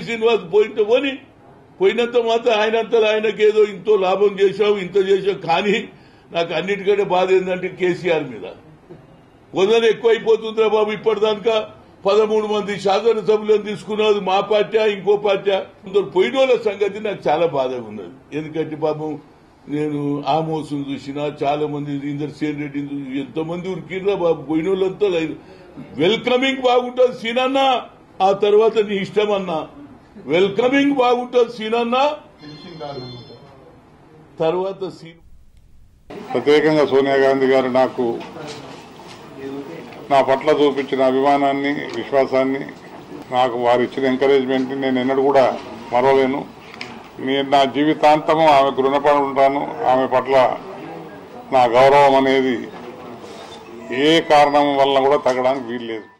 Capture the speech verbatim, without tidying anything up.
శ్రీనివాస్ పోయింటే పోని పోయినంత మాత్రం ఆయనంతా ఆయనకి ఏదో ఇంతో లాభం చేశావు ఇంత చేశావు. కానీ నాకు అన్నిటికంటే బాధ ఏంటంటే కేసీఆర్ మీద కొందరు ఎక్కువైపోతుందిరా బాబు. ఇప్పటిదాకా పదమూడు మంది శాసనసభ్యులను తీసుకున్నది మా పార్టీ ఇంకో పార్టీ కొందరు పోయిన వాళ్ళ సంగతి నాకు చాలా బాధగా ఉన్నది. ఎందుకంటే పాపం నేను ఆమోసం చూసినా చాలా మంది ఇందర్సేన్ రెడ్డి ఎంతో మంది ఉరికిర్రా బాబు. పోయిన వాళ్ళంతా వెల్కమింగ్ బాగుంటుంది సీనన్నా, ఆ తర్వాత నీ ఇష్టం అన్నా. వెల్కమింగ్ బాగుంటుంది సీనన్నా, తర్వాత సీన్. ప్రత్యేకంగా సోనియా గాంధీ గారు నాకు నా పట్ల చూపించిన అభిమానాన్ని విశ్వాసాన్ని నాకు వారు ఇచ్చిన ఎంకరేజ్మెంట్ని నేను ఎన్నడూ కూడా మరవలేను. నేను నా జీవితాంతము ఆమెకు రుణపడి ఉంటాను. ఆమె పట్ల నా గౌరవం అనేది ఏ కారణం వల్ల కూడా తగ్గడానికి వీల్లేదు.